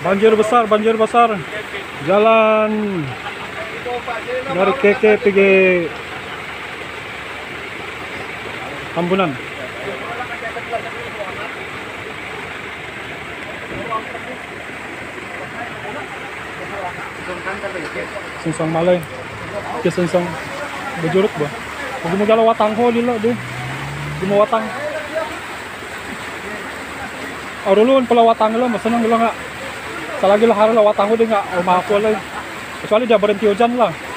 Banjir besar. Jalan dari Keke pergi Tambunan. Singsong malay. Ke singsong bejurut ba. Huwag mo gala watang ho dilo di. Di mo watang. Arulun pala watang lo, masanang lo nga. Salagi lah harala watang ho di nga umapo lang. Kecuali dia berhenti hujan lah.